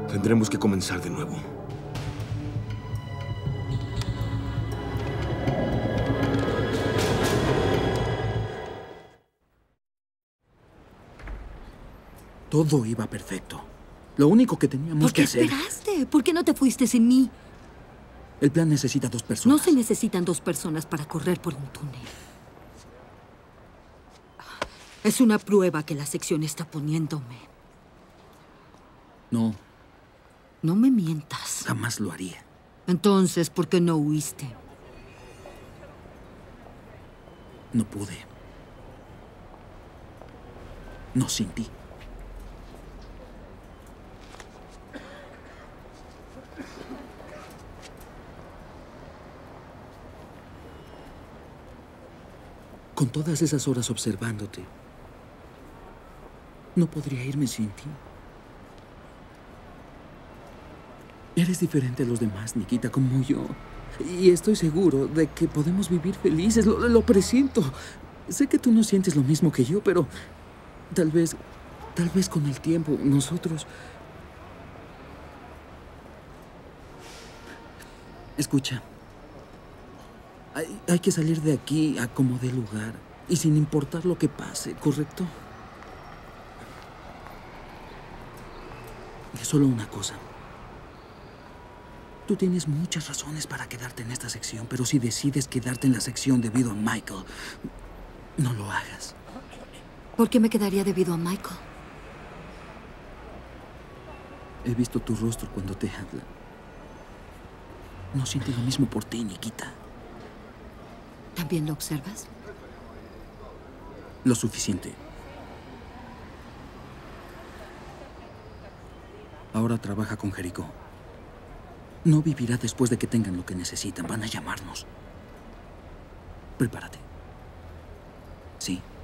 Tendremos que comenzar de nuevo. Todo iba perfecto. Lo único que teníamos que hacer... ¿Por qué esperaste? ¿Por qué no te fuiste sin mí? El plan necesita 2 personas. No se necesitan 2 personas para correr por un túnel. Es una prueba que la sección está poniéndome. No. No me mientas. Jamás lo haría. Entonces, ¿por qué no huiste? No pude. No sin ti. Con todas esas horas observándote, no podría irme sin ti. Eres diferente a los demás, Nikita, como yo. Y estoy seguro de que podemos vivir felices. Lo presiento. Sé que tú no sientes lo mismo que yo, pero tal vez con el tiempo nosotros... Escucha. Hay que salir de aquí a como dé lugar. Y sin importar lo que pase, ¿correcto? Y solo una cosa. Tú tienes muchas razones para quedarte en esta sección, pero si decides quedarte en la sección debido a Michael, no lo hagas. ¿Por qué me quedaría debido a Michael? He visto tu rostro cuando te habla. No siente lo mismo por ti, Nikita. ¿También lo observas? Lo suficiente. Ahora trabaja con Jericho. No vivirá después de que tengan lo que necesitan. Van a llamarnos. Prepárate. Sí.